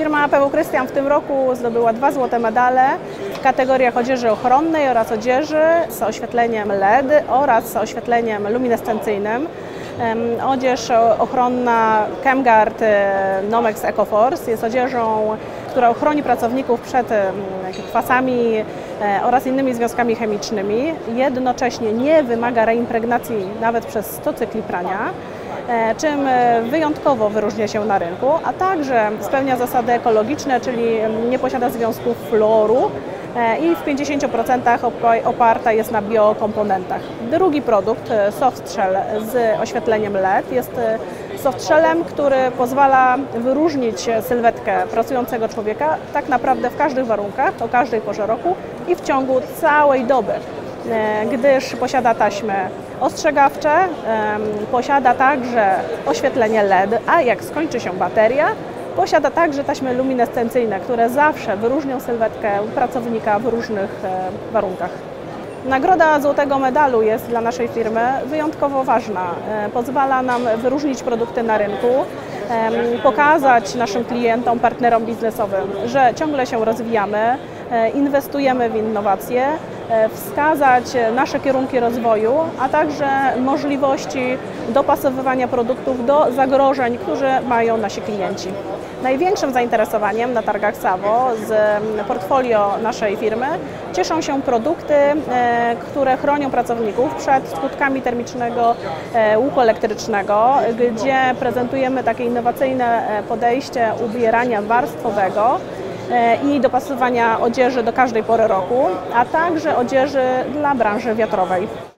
Firma PW Krystian w tym roku zdobyła 2 złote medale w kategoriach odzieży ochronnej oraz odzieży z oświetleniem LED oraz z oświetleniem luminescencyjnym. Odzież ochronna ChemGuard Nomex EcoForce jest odzieżą, która ochroni pracowników przed kwasami oraz innymi związkami chemicznymi. Jednocześnie nie wymaga reimpregnacji nawet przez 100 cykli prania, czym wyjątkowo wyróżnia się na rynku, a także spełnia zasady ekologiczne, czyli nie posiada związków fluoru i w 50% oparta jest na biokomponentach. Drugi produkt, softshell z oświetleniem LED, jest softshellem, który pozwala wyróżnić sylwetkę pracującego człowieka tak naprawdę w każdych warunkach, o każdej porze roku i w ciągu całej doby, gdyż posiada taśmy ostrzegawcze, posiada także oświetlenie LED, a jak skończy się bateria, posiada także taśmy luminescencyjne, które zawsze wyróżnią sylwetkę pracownika w różnych warunkach. Nagroda złotego medalu jest dla naszej firmy wyjątkowo ważna. Pozwala nam wyróżnić produkty na rynku, pokazać naszym klientom, partnerom biznesowym, że ciągle się rozwijamy, inwestujemy w innowacje, wskazać nasze kierunki rozwoju, a także możliwości dopasowywania produktów do zagrożeń, które mają nasi klienci. Największym zainteresowaniem na targach SAWO z portfolio naszej firmy cieszą się produkty, które chronią pracowników przed skutkami termicznego łuku elektrycznego, gdzie prezentujemy takie innowacyjne podejście ubierania warstwowego i dopasowania odzieży do każdej pory roku, a także odzieży dla branży wiatrowej.